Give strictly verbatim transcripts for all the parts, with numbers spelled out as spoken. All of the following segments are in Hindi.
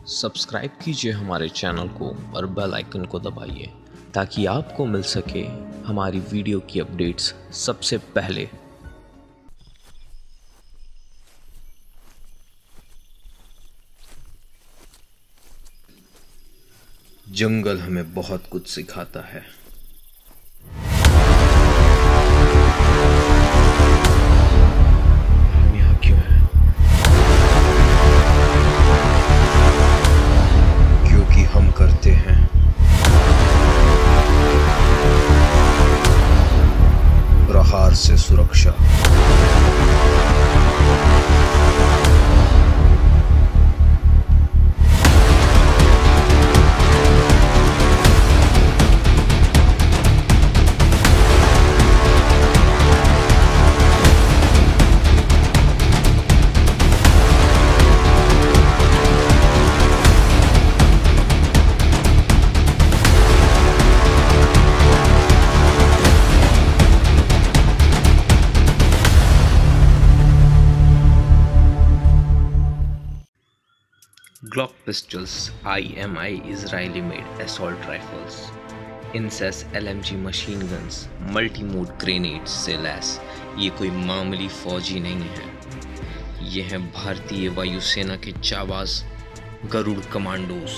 सब्सक्राइब कीजिए हमारे चैनल को और बेल आइकन को दबाइए ताकि आपको मिल सके हमारी वीडियो की अपडेट्स सबसे पहले। जंगल हमें बहुत कुछ सिखाता है। हम यहाँ क्यों हैं? क्योंकि हम करते हैं प्रहार से सुरक्षा। Glock pistols, I M I Israeli-made assault rifles, Incess L M G machine guns, multi-mode grenades से लैस ये कोई मामूली फौजी नहीं है। ये हैं भारतीय वायुसेना के जाबाज गरुड़ कमांडोज।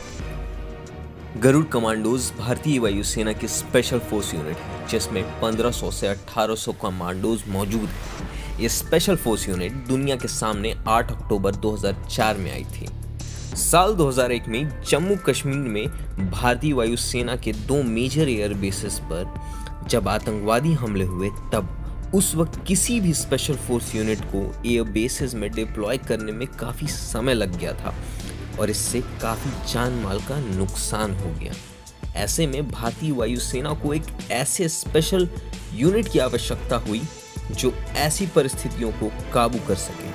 गरुड़ कमांडोज भारतीय वायुसेना की स्पेशल फोर्स यूनिट है जिसमें पंद्रह सौ से अठारह सौ कमांडोज मौजूद हैं। ये स्पेशल फोर्स यूनिट दुनिया के सामने आठ अक्टूबर दो हज़ार चार में आई थी। साल दो हज़ार एक में जम्मू कश्मीर में भारतीय वायुसेना के दो मेजर एयर बेसेस पर जब आतंकवादी हमले हुए तब उस वक्त किसी भी स्पेशल फोर्स यूनिट को एयर बेसेस में डिप्लॉय करने में काफ़ी समय लग गया था और इससे काफ़ी जान माल का नुकसान हो गया। ऐसे में भारतीय वायुसेना को एक ऐसे स्पेशल यूनिट की आवश्यकता हुई जो ऐसी परिस्थितियों को काबू कर सके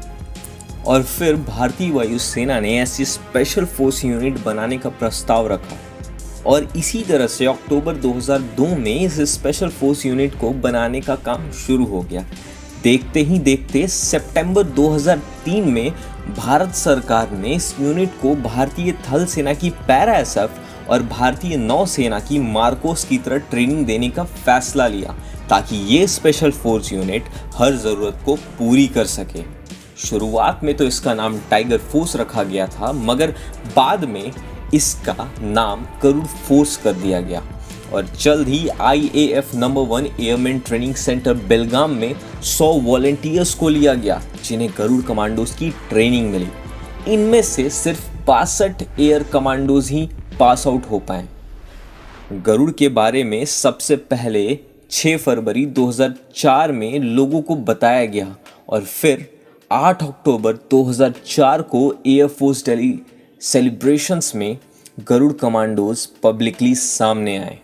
और फिर भारतीय वायुसेना ने ऐसी स्पेशल फोर्स यूनिट बनाने का प्रस्ताव रखा और इसी तरह से अक्टूबर दो हज़ार दो में इस स्पेशल फोर्स यूनिट को बनाने का काम शुरू हो गया। देखते ही देखते सितंबर दो हज़ार तीन में भारत सरकार ने इस यूनिट को भारतीय थल सेना की पैरा एसएफ और भारतीय नौसेना की मार्कोस की तरह ट्रेनिंग देने का फैसला लिया ताकि ये स्पेशल फोर्स यूनिट हर ज़रूरत को पूरी कर सके। शुरुआत में तो इसका नाम टाइगर फोर्स रखा गया था मगर बाद में इसका नाम गरुड़ फोर्स कर दिया गया और जल्द ही I A F number one airman training centre Belgaum में सौ वॉलंटियर्स को लिया गया जिन्हें गरुड़ कमांडोज की ट्रेनिंग मिली। इनमें से सिर्फ बासठ एयर कमांडोज ही पास आउट हो पाए। गरुड़ के बारे में सबसे पहले छह फरवरी दो हज़ार चार में लोगों को बताया गया और फिर आठ अक्टूबर दो हज़ार चार को एयरफोर्स दिल्ली सेलिब्रेशंस में गरुड़ कमांडोज पब्लिकली सामने आए।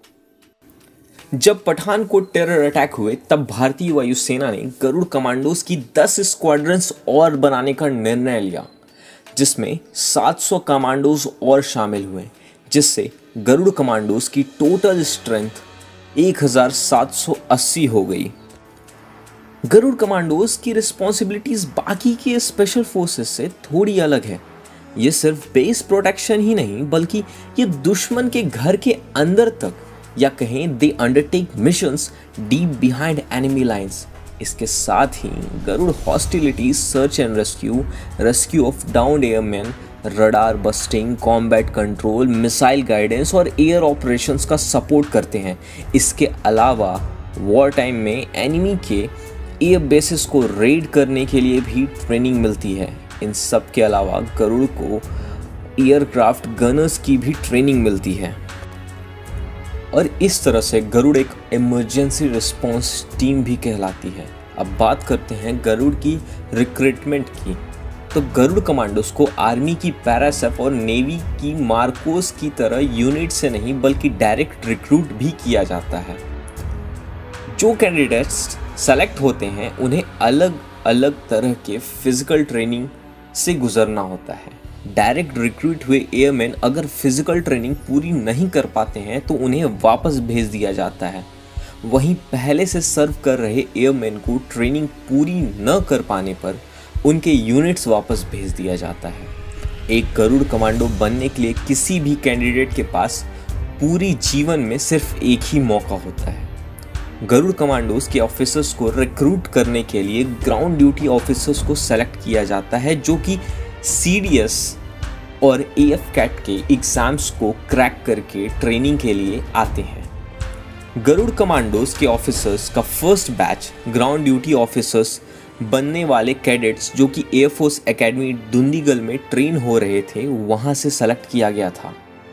जब पठानकोट टेरर अटैक हुए तब भारतीय वायुसेना ने गरुड़ कमांडोज की दस स्क्वाड्रंस और बनाने का निर्णय लिया जिसमें सात सौ कमांडोज और शामिल हुए जिससे गरुड़ कमांडोज की टोटल स्ट्रेंथ एक हज़ार सात सौ अस्सी हो गई। गरुड़ कमांडोज की रिस्पॉन्सिबिलिटीज बाकी के स्पेशल फोर्सेस से थोड़ी अलग है। ये सिर्फ बेस प्रोटेक्शन ही नहीं बल्कि ये दुश्मन के घर के अंदर तक या कहें they undertake missions deep behind enemy lines. इसके साथ ही Garud hostilities, search and rescue, rescue of downed airman, radar busting, combat control, missile guidance और एयर ऑपरेशंस का सपोर्ट करते हैं। इसके अलावा वॉर टाइम में एनिमी के एयर बेसिस को रेड करने के लिए भी ट्रेनिंग मिलती है। इन सब के अलावा गरुड़ को एयरक्राफ्ट गनर्स की भी ट्रेनिंग मिलती है और इस तरह से गरुड़ एक इमरजेंसी रिस्पांस टीम भी कहलाती है। अब बात करते हैं गरुड़ की रिक्रूटमेंट की। तो गरुड़ कमांडोज को आर्मी की पैरा एसएफ और नेवी की मार्कोस की तरह यूनिट से नहीं बल्कि डायरेक्ट रिक्रूट भी किया जाता है। जो कैंडिडेट्स सेलेक्ट होते हैं उन्हें अलग अलग तरह के फिजिकल ट्रेनिंग से गुजरना होता है। डायरेक्ट रिक्रूट हुए एयरमैन अगर फिजिकल ट्रेनिंग पूरी नहीं कर पाते हैं तो उन्हें वापस भेज दिया जाता है। वहीं पहले से सर्व कर रहे एयरमैन को ट्रेनिंग पूरी न कर पाने पर उनके यूनिट्स वापस भेज दिया जाता है। एक गरुड़ कमांडो बनने के लिए किसी भी कैंडिडेट के पास पूरी जीवन में सिर्फ एक ही मौका होता है। गरुड़ कमांडोज के ऑफिसर्स को रिक्रूट करने के लिए ग्राउंड ड्यूटी ऑफिसर्स को सेलेक्ट किया जाता है, जो कि सी डी एस और ए एफ कैट के एग्जाम्स को क्रैक करके ट्रेनिंग के लिए आते हैं। गरुड़ कमांडोज के ऑफिसर्स का first batch ground duty officers बनने वाले कैडेट्स जो कि एयरफोर्स एकेडमी दुंडीगल में ट्रेन हो रहे थे, वहां से सेलेक्ट किया गया था।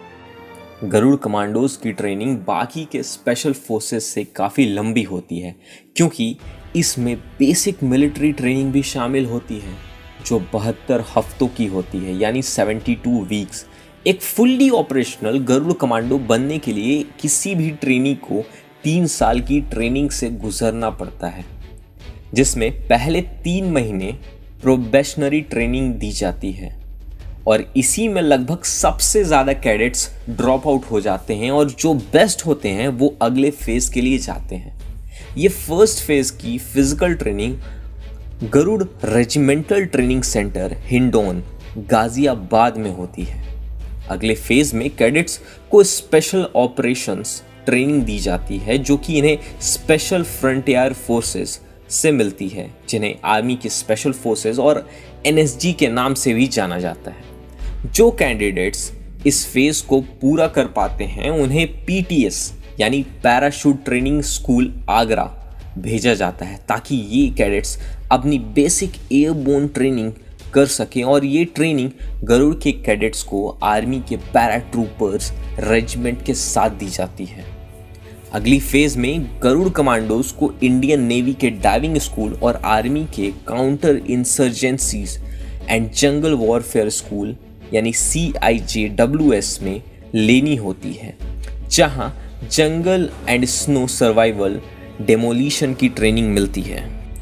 गरुड़ कमांडोज की ट्रेनिंग बाकी के स्पेशल फोर्सेस से काफ़ी लंबी होती है, क्योंकि इसमें बेसिक मिलिट्री ट्रेनिंग भी शामिल होती है जो बहत्तर हफ्तों की होती है, यानी बहत्तर वीक्स। एक फुल्ली ऑपरेशनल गरुड़ कमांडो बनने के लिए किसी भी ट्रेनी को तीन साल की ट्रेनिंग से गुजरना पड़ता है, जिसमें पहले तीन महीने प्रोबेशनरी ट्रेनिंग दी जाती है और इसी में लगभग सबसे ज़्यादा कैडेट्स ड्रॉप आउट हो जाते हैं और जो बेस्ट होते हैं वो अगले फेज़ के लिए जाते हैं। ये फर्स्ट फेज़ की physical training Garud regimental training centre Hindon Ghaziabad में होती है। अगले फेज़ में कैडेट्स को स्पेशल ऑपरेशंस ट्रेनिंग दी जाती है, जो कि इन्हें स्पेशल फ्रंटियर फोर्सेस से मिलती है, जिन्हें आर्मी की स्पेशल फोर्सेस और एन एस जी के नाम से भी जाना जाता है। जो कैंडिडेट्स इस फेज को पूरा कर पाते हैं उन्हें पी टी एस यानी पैराशूट ट्रेनिंग स्कूल आगरा भेजा जाता है, ताकि ये कैडेट्स अपनी बेसिक एयरबोर्न ट्रेनिंग कर सकें और ये ट्रेनिंग गरुड़ के कैडेट्स को आर्मी के पैराट्रूपर्स रेजिमेंट के साथ दी जाती है। अगली फेज में गरुड़ कमांडोज को इंडियन नेवी के डाइविंग स्कूल और आर्मी के counter insurgencies and jungle warfare school यानी सी आई जे डब्ल्यू एस में लेनी होती है, जहां jungle and snow survival demolition की ट्रेनिंग मिलती है।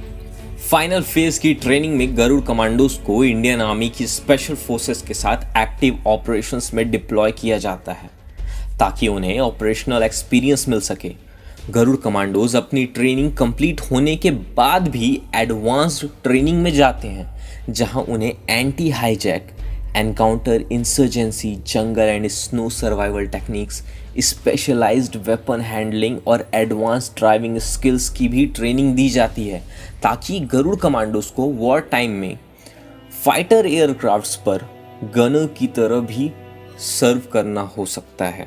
फाइनल फेज की ट्रेनिंग में गरुड़ कमांडोज को इंडियन आर्मी की स्पेशल फोर्सेस के साथ एक्टिव ऑपरेशंस में डिप्लॉय किया जाता है, ताकि उन्हें ऑपरेशनल एक्सपीरियंस मिल सके। गरुड़ कमांडोज अपनी ट्रेनिंग कंप्लीट होने के बाद भी एडवांस्ड ट्रेनिंग में जाते हैं, जहां उन्हें anti hijack, encounter insurgency, jungle and snow survival techniques, specialised weapon handling और एडवांस ड्राइविंग स्किल्स की भी ट्रेनिंग दी जाती है, ताकि गरुड़ कमांडोज को वॉर टाइम में फाइटर एयरक्राफ्ट्स पर गनर की तरह भी सर्व करना हो सकता है।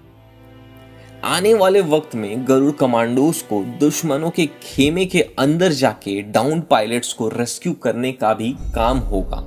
आने वाले वक्त में गरुड़ कमांडोज को दुश्मनों के खेमे के अंदर जाके डाउन पायलट्स को रेस्क्यू करने का भी काम होगा।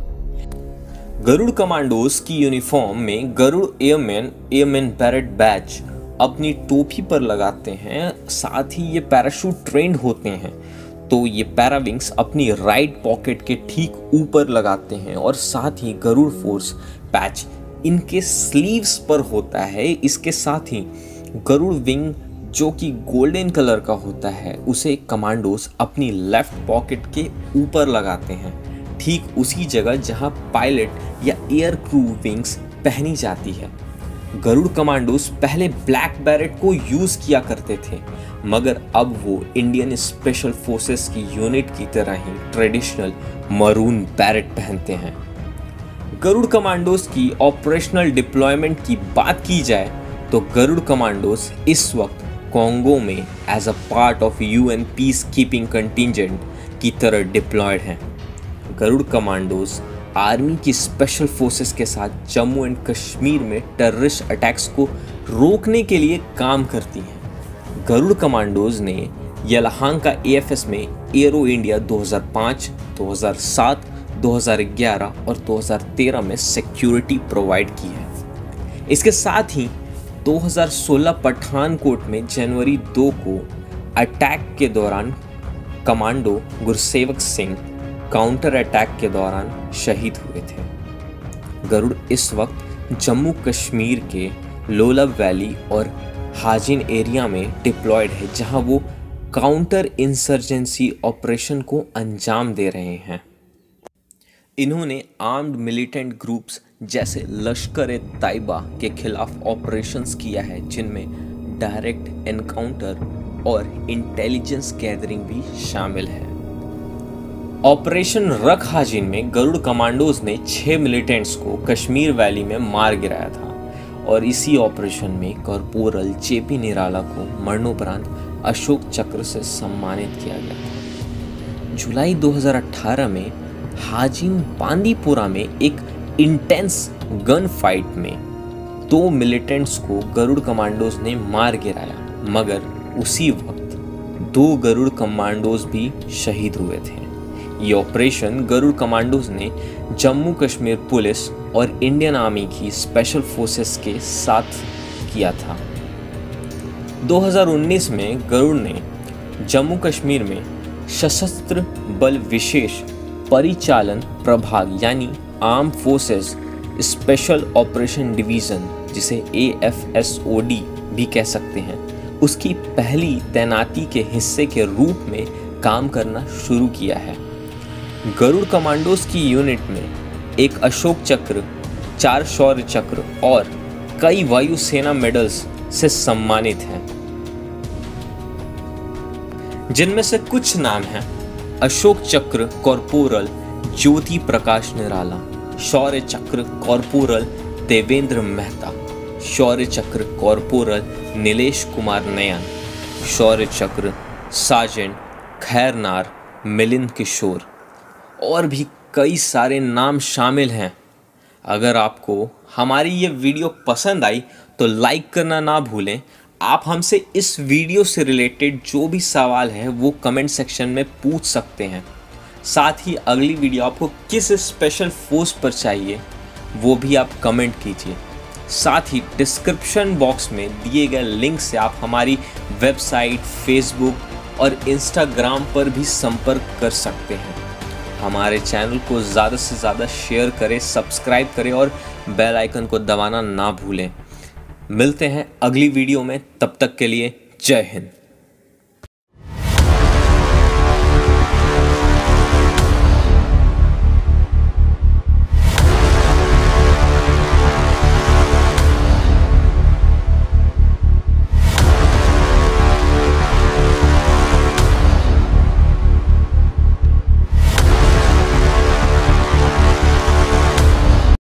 गरुड़ कमांडोज की यूनिफॉर्म में Garud airman airman beret badge अपनी टोपी पर लगाते हैं, साथ ही ये पैराशूट ट्रेंड होते हैं, तो ये पैराविंग्स अपनी राइट पॉकेट के ठीक ऊपर लगाते हैं और साथ ही गरुड़ फोर्स पैच इनके स्लीव्स पर होता है। इसके साथ ही गरुड़ विंग जो कि गोल्डन कलर का होता है, उसे कमांडोज अपनी लेफ्ट पॉकेट के ऊपर लगाते हैं, ठीक उसी जगह जहां पायलट या एयर क्रू विंग्स पहनी जाती है। गरुड़ कमांडोज पहले ब्लैक बैरेट को यूज किया करते थे, मगर अब वो इंडियन स्पेशल फोर्सेस की यूनिट की तरह ही ट्रेडिशनल मरून बैरेट पहनते हैं। गरुड़ कमांडोज की ऑपरेशनल डिप्लॉयमेंट की बात की जाए तो गरुड़ कमांडोज इस वक्त कॉन्गो में as a part of U N peacekeeping contingent की तरह डिप्लॉयड हैं। गरुड़ कमांडोज आर्मी की स्पेशल फोर्सेस के साथ जम्मू एंड कश्मीर में टेररिस्ट अटैक्स को रोकने के लिए काम करती हैं। गरुड़ कमांडोज ने यलहांग का ए एफ एस में एरो इंडिया दो हज़ार पाँच, दो हज़ार सात, दो हज़ार ग्यारह और दो हज़ार तेरह में सिक्योरिटी प्रोवाइड की है। इसके साथ ही दो हज़ार सोलह पठानकोट में जनवरी दो को अटैक के दौरान commando Gursewak Singh counter attack के दौरान शहीद हुए थे। गरुड़ इस वक्त जम्मू कश्मीर के लोलब वैली और हाजिन एरिया में डिप्लॉयड है, जहां वो काउंटर इंसर्जेंसी ऑपरेशन को अंजाम दे रहे हैं। इन्होंने आर्म्ड मिलिटेंट ग्रुप्स जैसे लश्कर ए तैयबा के खिलाफ ऑपरेशंस किया है, जिनमें डायरेक्ट एनकाउंटर और इंटेलिजेंस गैदरिंग भी शामिल है। ऑपरेशन रख हाजिन में गरुड़ कमांडोज ने छह मिलिटेंट्स को कश्मीर वैली में मार गिराया था और इसी ऑपरेशन में कॉर्पोरल जेपी निराला को मरणोपरांत अशोक चक्र से सम्मानित किया गया था। जुलाई दो हज़ार अठारह में हाजिन बांदीपुरा में एक इंटेंस गन फाइट में दो मिलिटेंट्स को गरुड़ कमांडोज ने मार गिराया, मगर उसी वक्त दो गरुड़ कमांडोज भी शहीद हुए थे। ये ऑपरेशन गरुड़ कमांडोज ने जम्मू कश्मीर पुलिस और इंडियन आर्मी की स्पेशल फोर्सेस के साथ किया था। दो हज़ार उन्नीस में गरुड़ ने जम्मू कश्मीर में सशस्त्र बल विशेष परिचालन प्रभाग यानी arm forces special operation division, जिसे A F S O D भी कह सकते हैं, उसकी पहली तैनाती के हिस्से के रूप में काम करना शुरू किया है। गरुड़ कमांडोज की यूनिट में एक अशोक चक्र, चार शौर्य चक्र और कई वायुसेना मेडल्स से सम्मानित हैं, जिनमें से कुछ नाम हैं: अशोक चक्र कॉर्पोरल ज्योति प्रकाश निराला, शौर्य Chakra corporal Devendra Mehta, Shaurya Chakra corporal Nilesh Kumar Nayan, Shaurya Chakra sergeant Khairnar Milind किशोर, और भी कई सारे नाम शामिल हैं। अगर आपको हमारी ये वीडियो पसंद आई तो लाइक करना ना भूलें। आप हमसे इस वीडियो से रिलेटेड जो भी सवाल है वो कमेंट सेक्शन में पूछ सकते हैं। साथ ही अगली वीडियो आपको किस स्पेशल फोर्स पर चाहिए वो भी आप कमेंट कीजिए। साथ ही डिस्क्रिप्शन बॉक्स में दिए गए लिंक से आप हमारी वेबसाइट, फेसबुक और इंस्टाग्राम पर भी संपर्क कर सकते हैं। हमारे चैनल को ज़्यादा से ज़्यादा शेयर करें, सब्सक्राइब करें और बेल आइकन को दबाना ना भूलें। मिलते हैं अगली वीडियो में, तब तक के लिए जय हिंद।